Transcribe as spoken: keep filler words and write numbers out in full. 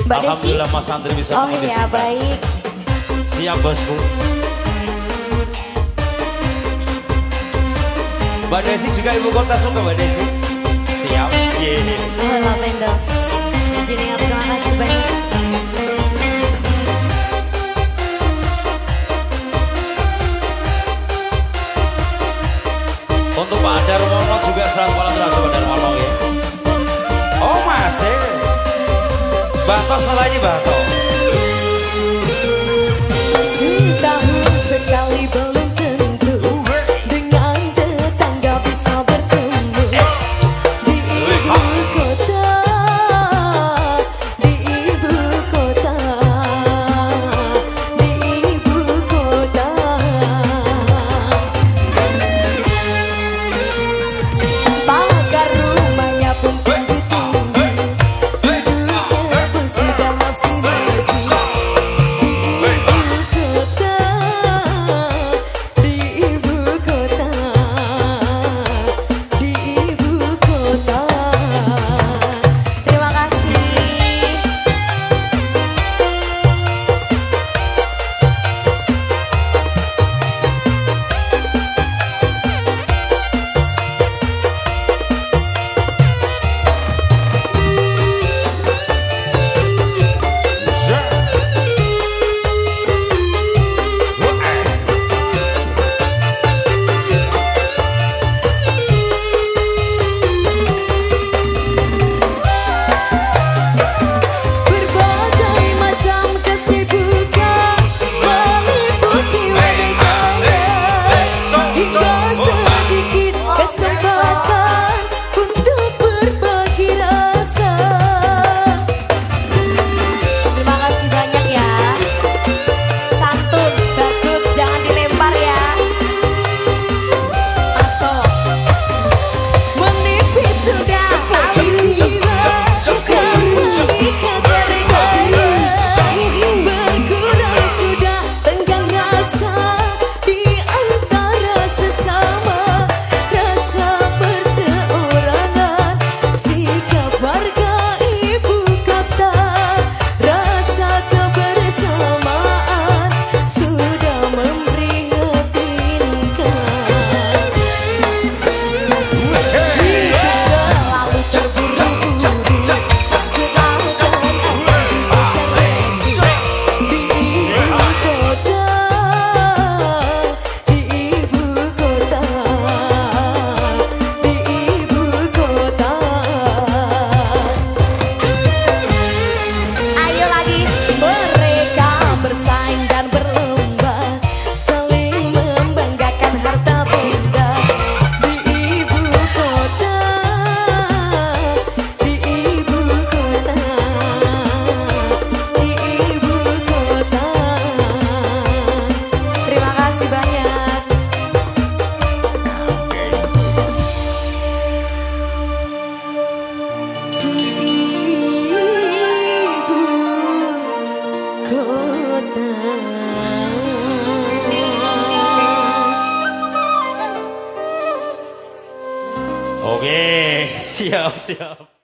Mbak Desi. Alhamdulillah Mas Andri bisa Oh mengkondisikan. ya baik. Siap bosku. Mbak Desi juga ibu kota suka Mbak Desi. Siap. Yeah. Halo Pendos. Jadi terima kasih banyak. Untuk Pak Darmono juga selamat malam terasa Pak Darmono ya. Oh masih. Bato selainnya Bato. Setahun sekali belum tentu dengan tetangga bisa bertemu di ibu kota, di ibu kota, di ibu kota. Pagar rumahnya pun tinggi-tinggi, duduknya pun sudah maksimalisi. Oke, siap siap.